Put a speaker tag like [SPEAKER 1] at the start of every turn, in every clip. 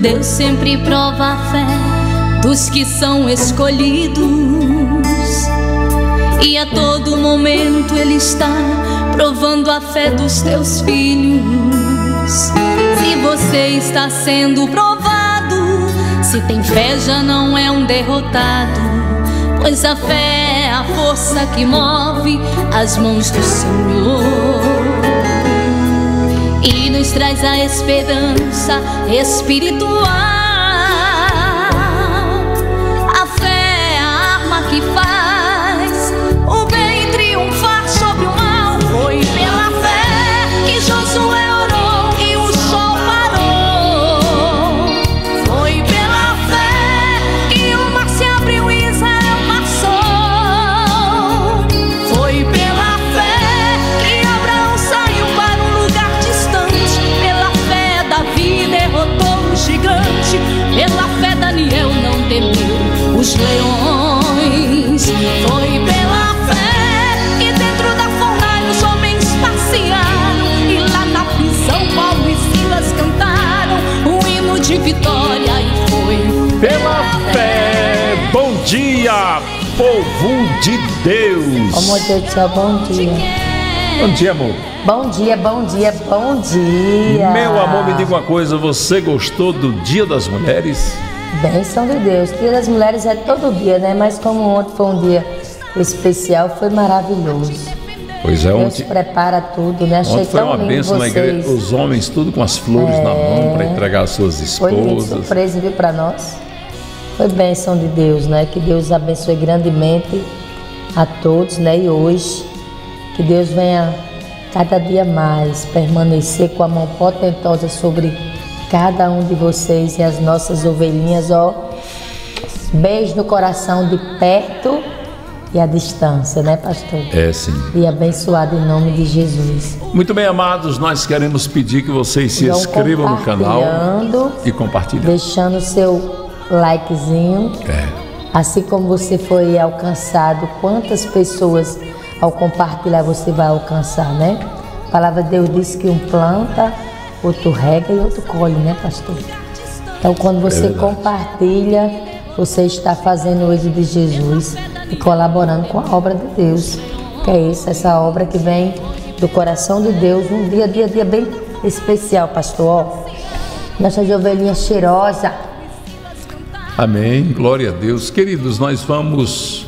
[SPEAKER 1] Deus sempre prova a fé dos que são escolhidos, e a todo momento Ele está provando a fé dos teus filhos. Se você está sendo provado, se tem fé já não é um derrotado, pois a fé é a força que move as mãos do Senhor e nos traz a esperança espiritual. A fé é a arma que faz o bem triunfar sobre o mal. Foi pela fé que Josué orou e o sol parou. Foi pela fé que o mar se abriu e Israel passou. Foi pela fé que Abraão saiu para um lugar distante. Pela fé Davi derrotou o gigante. Pela fé Daniel não temeu os leões. Foi pela fé que dentro da fornalha os homens passearam, e lá na prisão Paulo e Silas cantaram um hino de vitória. E foi
[SPEAKER 2] pela fé. Bom dia, povo de Deus.
[SPEAKER 3] Amor de Deus, bom dia.
[SPEAKER 2] Bom dia, amor.
[SPEAKER 3] Bom dia, bom dia, bom dia.
[SPEAKER 2] Meu amor, me diga uma coisa, você gostou do Dia das Mulheres?
[SPEAKER 3] Bênção de Deus. Dia das Mulheres é todo dia, né? Mas como ontem foi um dia especial, foi maravilhoso.
[SPEAKER 2] Pois é,
[SPEAKER 3] Deus
[SPEAKER 2] ontem
[SPEAKER 3] prepara tudo, né? Achei
[SPEAKER 2] ontem foi
[SPEAKER 3] tão
[SPEAKER 2] uma
[SPEAKER 3] lindo
[SPEAKER 2] bênção na
[SPEAKER 3] vocês.
[SPEAKER 2] igreja, os homens tudo com as flores na mão para entregar às suas
[SPEAKER 3] Foi lindo,
[SPEAKER 2] esposas.
[SPEAKER 3] surpresa, viu, para nós. Foi bênção de Deus, né? Que Deus abençoe grandemente a todos, né? E hoje, que Deus venha cada dia mais permanecer com a mão potentosa sobre cada um de vocês e as nossas ovelhinhas, ó. Beijo no coração de perto e à distância, né, pastor?
[SPEAKER 2] É, sim.
[SPEAKER 3] E abençoado em nome de Jesus.
[SPEAKER 2] Muito bem, amados, nós queremos pedir que vocês se
[SPEAKER 3] Vão
[SPEAKER 2] inscrevam no canal
[SPEAKER 3] compartilhando,
[SPEAKER 2] e compartilhem.
[SPEAKER 3] deixando seu likezinho. Assim como você foi alcançado, quantas pessoas ao compartilhar você vai alcançar, né? A palavra de Deus diz que um planta, outro rega e outro colhe, né, pastor? Então, quando você compartilha, você está fazendo o êxito de Jesus e colaborando com a obra de Deus, que é essa obra que vem do coração de Deus, um dia bem especial, pastor. Ó, nossa ovelhinha cheirosa.
[SPEAKER 2] Amém, glória a Deus. Queridos, nós vamos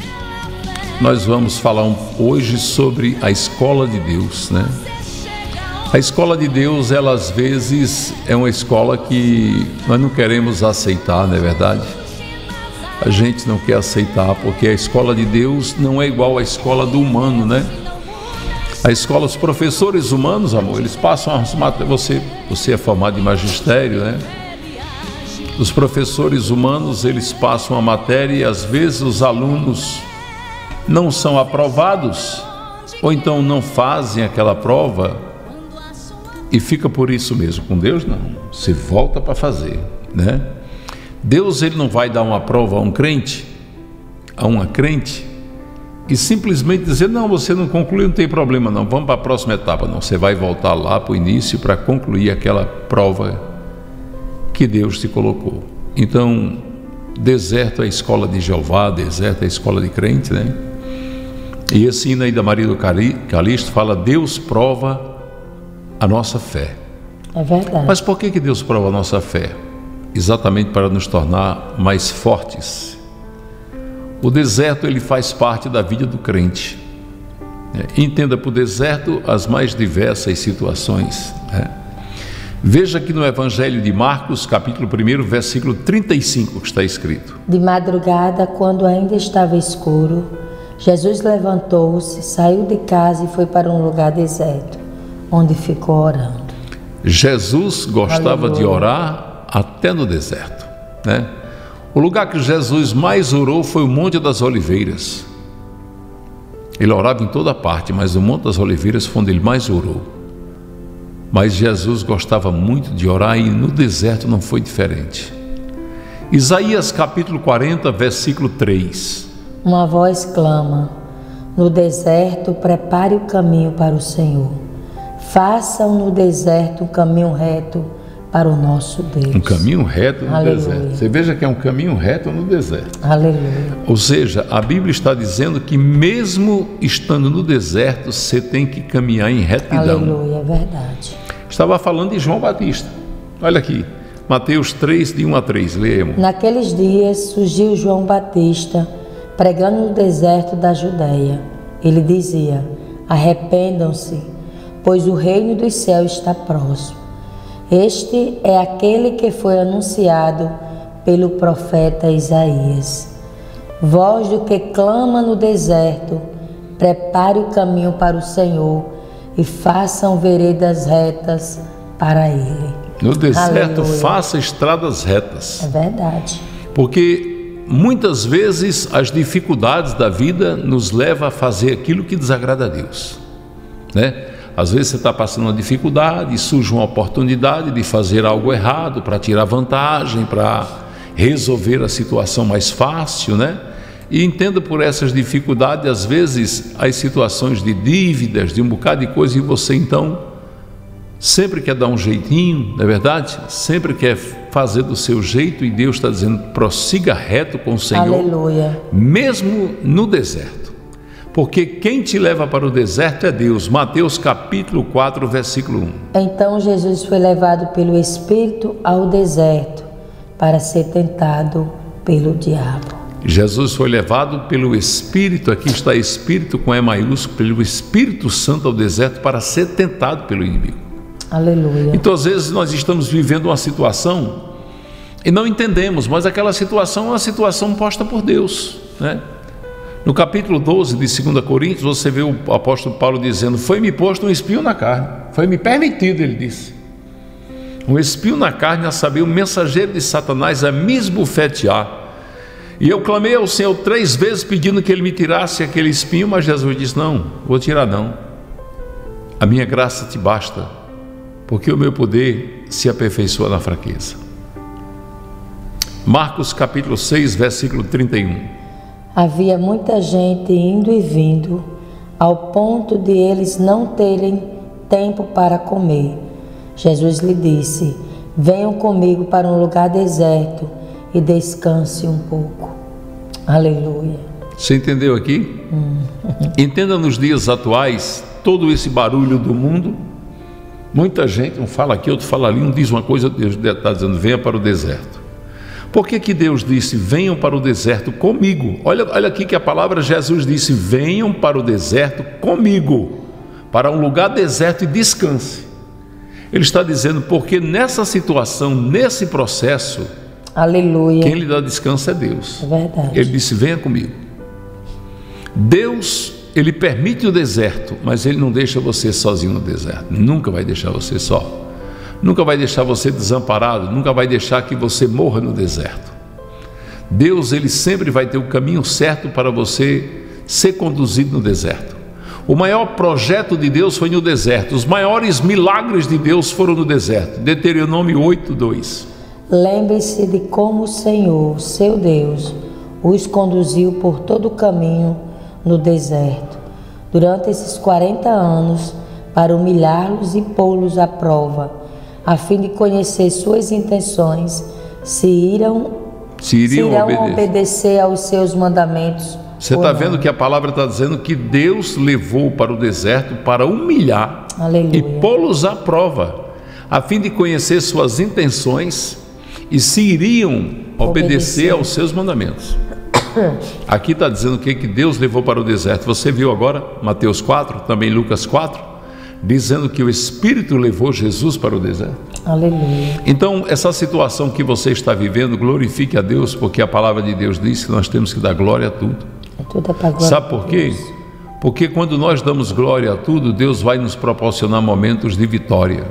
[SPEAKER 2] falar hoje sobre a escola de Deus, né? A escola de Deus, ela às vezes é uma escola que nós não queremos aceitar, não é verdade? A gente não quer aceitar, porque a escola de Deus não é igual à escola do humano, né? A escola, os professores humanos, amor, eles passam você é formado em magistério, né? Os professores humanos, eles passam a matéria e às vezes os alunos não são aprovados, ou então não fazem aquela prova e fica por isso mesmo. Com Deus não, você volta para fazer, né? Deus, ele não vai dar uma prova a um crente, a uma crente, e simplesmente dizer, não, você não concluiu, não tem problema não, vamos para a próxima etapa. Não, você vai voltar lá para o início para concluir aquela prova que Deus te colocou. Então, deserto é a escola de Jeová, deserto é a escola de crente, né? E esse hino aí da Maria do Calixto fala, Deus prova a nossa fé.
[SPEAKER 3] É verdade.
[SPEAKER 2] Mas por que Deus prova a nossa fé? Exatamente para nos tornar mais fortes. O deserto, ele faz parte da vida do crente. Entenda por deserto as mais diversas situações, né? Veja aqui no Evangelho de Marcos, capítulo 1, versículo 35, que está escrito.
[SPEAKER 3] De madrugada, quando ainda estava escuro, Jesus levantou-se, saiu de casa e foi para um lugar deserto, onde ficou orando.
[SPEAKER 2] Jesus gostava de orar até no deserto, né? O lugar que Jesus mais orou foi o Monte das Oliveiras. Ele orava em toda parte, mas o Monte das Oliveiras foi onde ele mais orou. Mas Jesus gostava muito de orar e no deserto não foi diferente. Isaías capítulo 40, versículo 3.
[SPEAKER 3] Uma voz clama, no deserto prepare o caminho para o Senhor. Façam no deserto um caminho reto para o nosso Deus.
[SPEAKER 2] Um caminho reto no
[SPEAKER 3] Aleluia.
[SPEAKER 2] deserto. Você veja que é um caminho reto no deserto.
[SPEAKER 3] Aleluia.
[SPEAKER 2] Ou seja, a Bíblia está dizendo que mesmo estando no deserto, você tem que caminhar em retidão.
[SPEAKER 3] Aleluia, é verdade.
[SPEAKER 2] Estava falando de João Batista. Olha aqui, Mateus 3, de 1 a 3, leemos.
[SPEAKER 3] Naqueles dias surgiu João Batista, pregando no deserto da Judeia. Ele dizia: arrependam-se, pois o reino dos céus está próximo. Este é aquele que foi anunciado pelo profeta Isaías. Voz do que clama no deserto, prepare o caminho para o Senhor e façam veredas retas para Ele.
[SPEAKER 2] No deserto,
[SPEAKER 3] Aleluia.
[SPEAKER 2] faça estradas retas.
[SPEAKER 3] É verdade.
[SPEAKER 2] Porque muitas vezes as dificuldades da vida nos levam a fazer aquilo que desagrada a Deus, né? Às vezes você está passando uma dificuldade e surge uma oportunidade de fazer algo errado para tirar vantagem, para resolver a situação mais fácil, né? E entenda por essas dificuldades, às vezes, as situações de dívidas, de um bocado de coisa, e você então sempre quer dar um jeitinho, não é verdade? Sempre quer fazer do seu jeito, e Deus está dizendo: prossiga reto com o Senhor.
[SPEAKER 3] Aleluia.
[SPEAKER 2] Mesmo no deserto. Porque quem te leva para o deserto é Deus. Mateus capítulo 4, versículo 1.
[SPEAKER 3] Então Jesus foi levado pelo Espírito ao deserto para ser tentado pelo diabo.
[SPEAKER 2] Jesus foi levado pelo Espírito, aqui está Espírito com E maiúsculo, pelo Espírito Santo ao deserto para ser tentado pelo inimigo.
[SPEAKER 3] Aleluia.
[SPEAKER 2] Então às vezes nós estamos vivendo uma situação e não entendemos, mas aquela situação é uma situação posta por Deus, né? No capítulo 12 de 2 Coríntios, você vê o apóstolo Paulo dizendo: foi-me posto um espinho na carne, foi-me permitido, ele disse, um espinho na carne, a saber, o mensageiro de Satanás a me esbofetear. E eu clamei ao Senhor 3 vezes pedindo que ele me tirasse aquele espinho, mas Jesus disse: não, vou tirar não, a minha graça te basta, porque o meu poder se aperfeiçoa na fraqueza. Marcos capítulo 6, versículo 31.
[SPEAKER 3] Havia muita gente indo e vindo, ao ponto de eles não terem tempo para comer. Jesus lhe disse: venham comigo para um lugar deserto e descanse um pouco. Aleluia.
[SPEAKER 2] Você entendeu aqui? Entenda nos dias atuais, todo esse barulho do mundo, muita gente, um fala aqui, outro fala ali, um diz uma coisa, Deus está dizendo: venha para o deserto. Por que Deus disse: venham para o deserto comigo? Olha aqui que a palavra Jesus disse: venham para o deserto comigo, para um lugar deserto e descanse. Ele está dizendo porque nessa situação, nesse processo,
[SPEAKER 3] aleluia,
[SPEAKER 2] quem lhe dá descanso é Deus.
[SPEAKER 3] É verdade.
[SPEAKER 2] Ele disse: venha comigo. Deus, ele permite o deserto, mas ele não deixa você sozinho no deserto. Nunca vai deixar você só. Nunca vai deixar você desamparado, nunca vai deixar que você morra no deserto. Deus, ele sempre vai ter o caminho certo para você ser conduzido no deserto. O maior projeto de Deus foi no deserto. Os maiores milagres de Deus foram no deserto. Deuteronômio 8:2.
[SPEAKER 3] Lembre-se de como o Senhor, seu Deus, os conduziu por todo o caminho no deserto, durante esses 40 anos, para humilhá-los e pô-los à prova, a fim de conhecer suas intenções, se iriam obedecer aos seus mandamentos.
[SPEAKER 2] Você está vendo que a palavra está dizendo que Deus levou para o deserto para humilhar, aleluia, e pô-los à prova, a fim de conhecer suas intenções e se iriam obedecer aos seus mandamentos. Aqui está dizendo que Deus levou para o deserto. Você viu agora Mateus 4, também Lucas 4, dizendo que o Espírito levou Jesus para o deserto.
[SPEAKER 3] Aleluia.
[SPEAKER 2] Então, essa situação que você está vivendo, glorifique a Deus, porque a palavra de Deus diz que nós temos que dar glória a tudo.
[SPEAKER 3] Tudo é para glória.
[SPEAKER 2] Sabe por quê? Porque quando nós damos glória a tudo, Deus vai nos proporcionar momentos de vitória.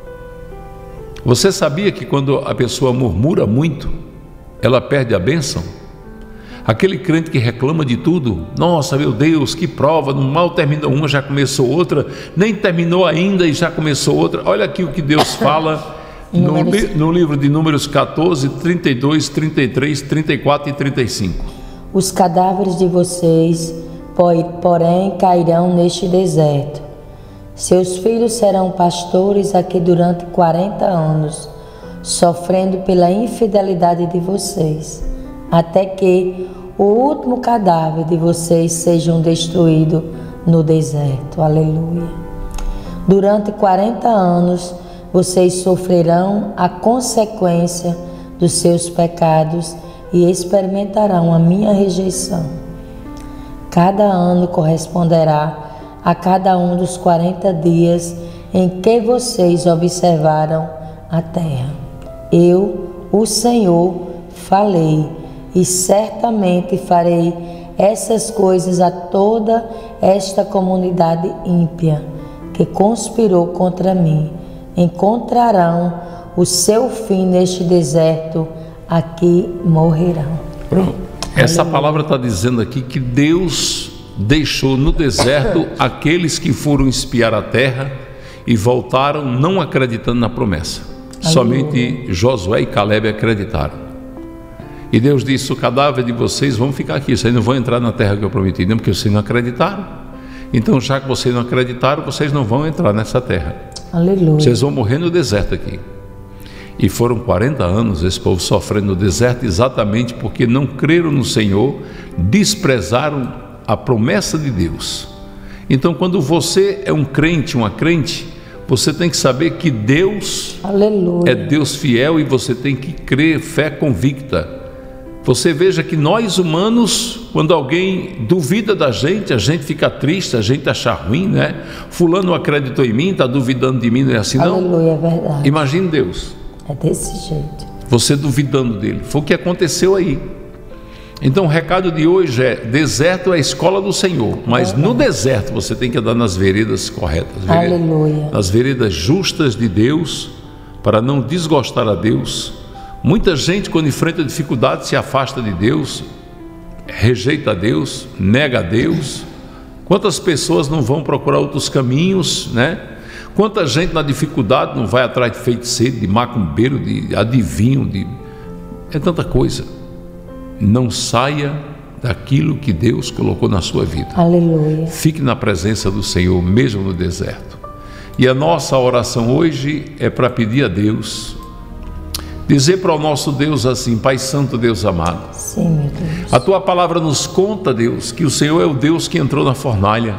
[SPEAKER 2] Você sabia que quando a pessoa murmura muito, ela perde a bênção? Aquele crente que reclama de tudo: nossa, meu Deus, que prova, mal terminou uma, já começou outra, nem terminou ainda e já começou outra. Olha aqui o que Deus fala no livro de Números 14, 32, 33, 34 e 35.
[SPEAKER 3] Os cadáveres de vocês, porém, cairão neste deserto. Seus filhos serão pastores aqui durante 40 anos. sofrendo pela infidelidade de vocês, até que o último cadáver de vocês seja destruído no deserto. Aleluia. Durante 40 anos, vocês sofrerão a consequência dos seus pecados e experimentarão a minha rejeição. Cada ano corresponderá a cada um dos 40 dias em que vocês observaram a terra. Eu, o Senhor, falei, e certamente farei essas coisas a toda esta comunidade ímpia que conspirou contra mim. Encontrarão o seu fim neste deserto, aqui morrerão.
[SPEAKER 2] Pronto. Essa palavra está dizendo aqui que Deus deixou no deserto aqueles que foram espiar a terra e voltaram não acreditando na promessa. Somente Josué e Caleb acreditaram. E Deus disse: o cadáver de vocês vão ficar aqui, vocês não vão entrar na terra que eu prometi, não, porque vocês não acreditaram. Então, já que vocês não acreditaram, vocês não vão entrar nessa terra.
[SPEAKER 3] Aleluia.
[SPEAKER 2] Vocês vão morrer no deserto aqui. E foram 40 anos esse povo sofrendo no deserto, exatamente porque não creram no Senhor, desprezaram a promessa de Deus. Então, quando você é um crente, uma crente, você tem que saber que Deus
[SPEAKER 3] Aleluia.
[SPEAKER 2] É Deus fiel, e você tem que crer, fé convicta. Você veja que nós humanos, quando alguém duvida da gente, a gente fica triste, a gente acha ruim, né? Fulano acreditou em mim, está duvidando de mim, não é assim não?
[SPEAKER 3] Aleluia, é verdade.
[SPEAKER 2] Imagine Deus.
[SPEAKER 3] É desse jeito.
[SPEAKER 2] Você duvidando dele. Foi o que aconteceu aí. Então o recado de hoje é: deserto é a escola do Senhor, mas no deserto você tem que andar nas veredas corretas.
[SPEAKER 3] Aleluia.
[SPEAKER 2] Nas veredas justas de Deus, para não desgostar a Deus. Muita gente, quando enfrenta dificuldade, se afasta de Deus, rejeita a Deus, nega a Deus. Quantas pessoas não vão procurar outros caminhos, né? Quanta gente na dificuldade não vai atrás de feiticeiro, de macumbeiro, de adivinho, é tanta coisa. Não saia daquilo que Deus colocou na sua vida.
[SPEAKER 3] Aleluia.
[SPEAKER 2] Fique na presença do Senhor, mesmo no deserto. E a nossa oração hoje é para pedir a Deus, dizer para o nosso Deus assim: Pai Santo, Deus amado,
[SPEAKER 3] sim, meu Deus.
[SPEAKER 2] A tua palavra nos conta, Deus, que o Senhor é o Deus que entrou na fornalha.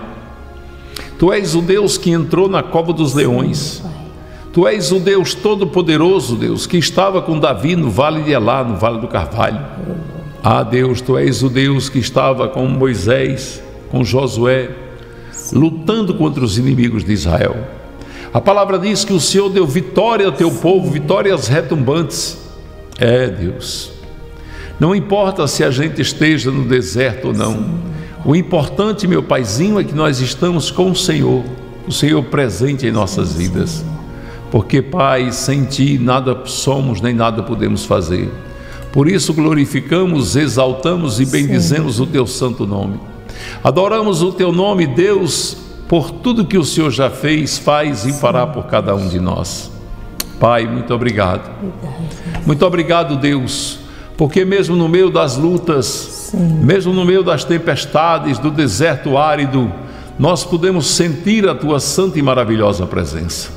[SPEAKER 2] Tu és o Deus que entrou na cova dos leões. Tu és o Deus todo-poderoso, Deus, que estava com Davi no vale de Elá, no vale do Carvalho. Ah, Deus, tu és o Deus que estava com Moisés, com Josué, lutando contra os inimigos de Israel. A palavra diz que o Senhor deu vitória ao teu povo, vitórias retumbantes. É, Deus, não importa se a gente esteja no deserto ou não. O importante, meu Paizinho, é que nós estamos com o Senhor presente em nossas vidas. Porque, Pai, sem Ti nada somos nem nada podemos fazer. Por isso glorificamos, exaltamos e bendizemos o Teu santo nome. Adoramos o Teu nome, Deus, por tudo que o Senhor já fez, faz e fará por cada um de nós. Pai, muito obrigado. Muito obrigado, Deus, porque mesmo no meio das lutas, mesmo no meio das tempestades, do deserto árido, nós podemos sentir a Tua santa e maravilhosa presença.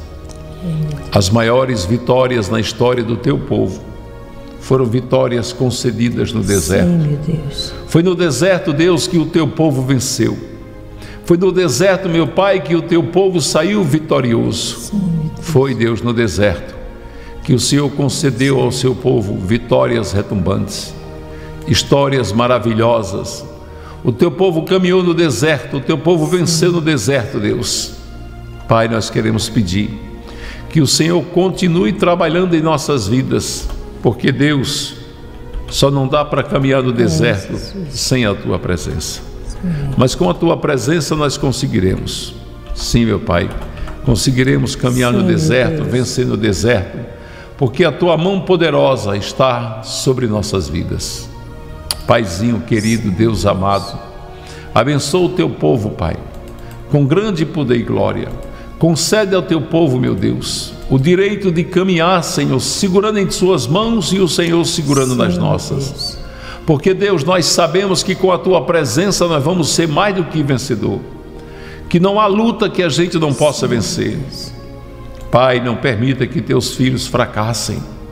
[SPEAKER 2] As maiores vitórias na história do Teu povo foram vitórias concedidas no deserto.
[SPEAKER 3] Sim, meu Deus.
[SPEAKER 2] Foi no deserto, Deus, que o Teu povo venceu. Foi no deserto, meu Pai, que o Teu povo saiu vitorioso.
[SPEAKER 3] Sim,
[SPEAKER 2] foi, Deus, no deserto que o Senhor concedeu ao Seu povo vitórias retumbantes, histórias maravilhosas. O Teu povo caminhou no deserto, o Teu povo venceu no deserto, Deus. Pai, nós queremos pedir que o Senhor continue trabalhando em nossas vidas, porque, Deus, só não dá para caminhar no deserto sem a Tua presença. Mas com a Tua presença nós conseguiremos. Sim, meu Pai, conseguiremos caminhar no deserto, vencer no deserto, porque a Tua mão poderosa está sobre nossas vidas. Paizinho querido, Deus amado, abençoa o Teu povo, Pai, com grande poder e glória. Concede ao Teu povo, meu Deus, o direito de caminhar, Senhor, segurando em Suas mãos e o Senhor segurando nas nossas. Porque, Deus, nós sabemos que com a Tua presença nós vamos ser mais do que vencedor. Que não há luta que a gente não possa vencer. Pai, não permita que Teus filhos fracassem.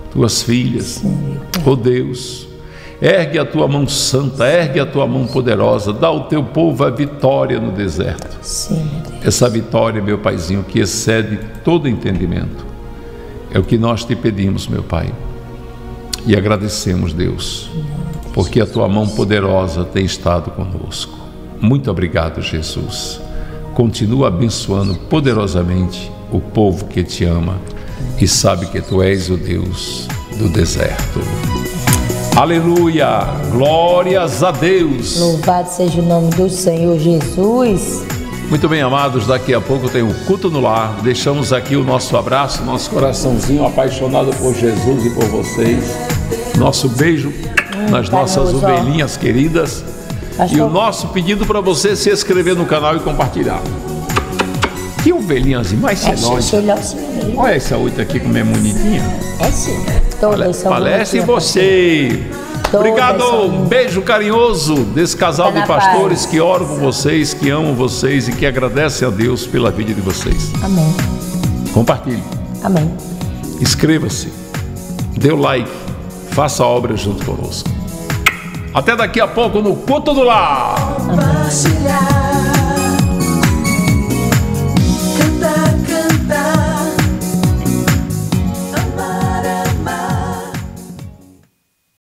[SPEAKER 2] tuas filhas. Ó Deus, ergue a tua mão santa, ergue a tua mão poderosa, dá ao teu povo a vitória no deserto.
[SPEAKER 3] Sim,
[SPEAKER 2] essa vitória, meu Paizinho, que excede todo entendimento. É o que nós te pedimos, meu Pai. E agradecemos, Deus, porque a tua mão poderosa tem estado conosco. Muito obrigado, Jesus. Continua abençoando poderosamente o povo que te ama e sabe que tu és o Deus do deserto. Aleluia! Glórias a Deus!
[SPEAKER 3] Louvado seja o nome do Senhor Jesus.
[SPEAKER 2] Muito bem, amados, daqui a pouco tem o culto no lar. Deixamos aqui o nosso abraço, nosso coraçãozinho apaixonado por Jesus e por vocês. Nosso beijo nas nossas ovelhinhas queridas. E o nosso pedido para você se inscrever no canal e compartilhar. Que ovelhinhas mais sedosas. Olha essa outra aqui como é bonitinha.
[SPEAKER 3] É sim.
[SPEAKER 2] Palestre em você. Obrigado, um beijo carinhoso desse casal de pastores que oram por vocês, que amam vocês e que agradecem a Deus pela vida de vocês.
[SPEAKER 3] Amém.
[SPEAKER 2] Compartilhe.
[SPEAKER 3] Amém.
[SPEAKER 2] Inscreva-se, dê o like, faça a obra junto conosco. Até daqui a pouco no Culto do Lar.
[SPEAKER 3] Amém.